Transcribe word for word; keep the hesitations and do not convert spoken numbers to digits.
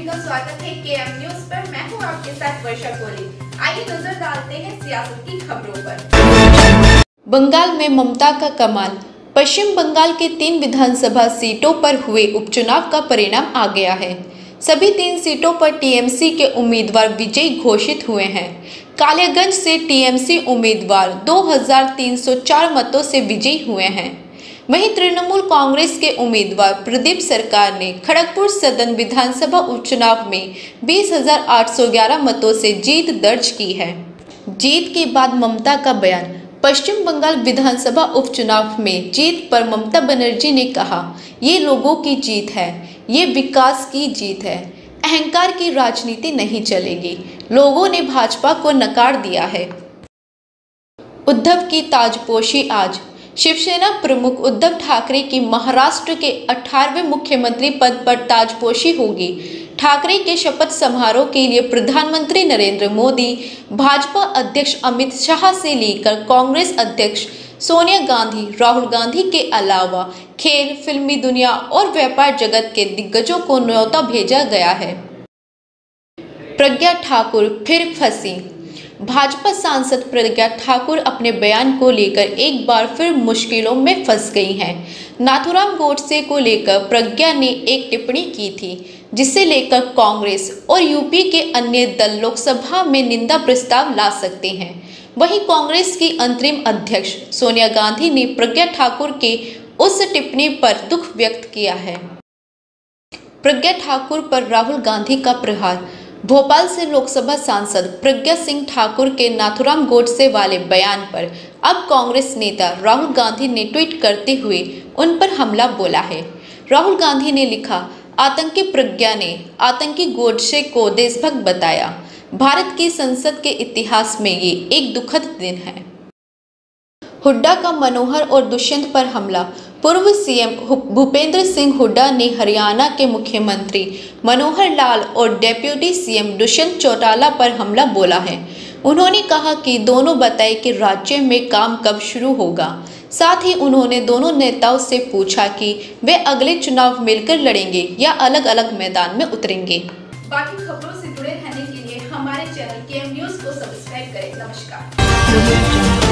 का स्वागत है के एम न्यूज पर। मैं हूं आपके साथ वर्षा कोहली। आइए नजर डालते हैं सियासत की खबरों पर। बंगाल में ममता का कमाल। पश्चिम बंगाल के तीन विधानसभा सीटों पर हुए उपचुनाव का परिणाम आ गया है। सभी तीन सीटों पर टी एम सी के उम्मीदवार विजयी घोषित हुए हैं। कालियागंज से टी एम सी उम्मीदवार दो हज़ार तीन सौ चार मतों से विजयी हुए हैं। वहीं तृणमूल कांग्रेस के उम्मीदवार प्रदीप सरकार ने खड़गपुर सदन विधानसभा उपचुनाव में बीस हज़ार आठ सौ ग्यारह मतों से जीत दर्ज की है। जीत के बाद ममता का बयान। पश्चिम बंगाल विधानसभा उपचुनाव में जीत पर ममता बनर्जी ने कहा, ये लोगों की जीत है, ये विकास की जीत है। अहंकार की राजनीति नहीं चलेगी। लोगों ने भाजपा को नकार दिया है। उद्धव की ताजपोशी आज। शिवसेना प्रमुख उद्धव ठाकरे की महाराष्ट्र के अठारहवें मुख्यमंत्री पद पर ताजपोशी होगी। ठाकरे के शपथ समारोह के लिए प्रधानमंत्री नरेंद्र मोदी, भाजपा अध्यक्ष अमित शाह से लेकर कांग्रेस अध्यक्ष सोनिया गांधी, राहुल गांधी के अलावा खेल, फिल्मी दुनिया और व्यापार जगत के दिग्गजों को न्योता भेजा गया है। प्रज्ञा ठाकुर फिर फंसी। भाजपा सांसद प्रज्ञा ठाकुर अपने बयान को लेकर एक बार फिर मुश्किलों में फंस गई हैं। नाथूराम गोडसे को लेकर प्रज्ञा ने एक टिप्पणी की थी, जिसे लेकर कांग्रेस और यूपी के अन्य दल लोकसभा में निंदा प्रस्ताव ला सकते हैं। वहीं कांग्रेस की अंतरिम अध्यक्ष सोनिया गांधी ने प्रज्ञा ठाकुर के उस टिप्पणी पर दुख व्यक्त किया है। प्रज्ञा ठाकुर पर राहुल गांधी का प्रहार। भोपाल से लोकसभा सांसद प्रज्ञा सिंह ठाकुर के नाथूराम गोडसे वाले बयान पर अब कांग्रेस नेता राहुल गांधी ने ट्वीट करते हुए उन पर हमला बोला है। राहुल गांधी ने लिखा, आतंकी प्रज्ञा ने आतंकी गोडसे को देशभक्त बताया। भारत की संसद के इतिहास में ये एक दुखद दिन है। हुड्डा का मनोहर और दुष्यंत पर हमला। पूर्व सी एम भूपेंद्र सिंह हुड्डा ने हरियाणा के मुख्यमंत्री मनोहर लाल और deputy C M Dushyant Chautala पर हमला बोला है। उन्होंने कहा कि दोनों बताए कि राज्य में काम कब शुरू होगा। साथ ही उन्होंने दोनों नेताओं से पूछा कि वे अगले चुनाव मिलकर लड़ेंगे या अलग अलग मैदान में उतरेंगे। बाकी खबरों से जुड़े रहने के लिए हमारे चैनल के एम न्यूज को सब्सक्राइब करें। नमस्कार।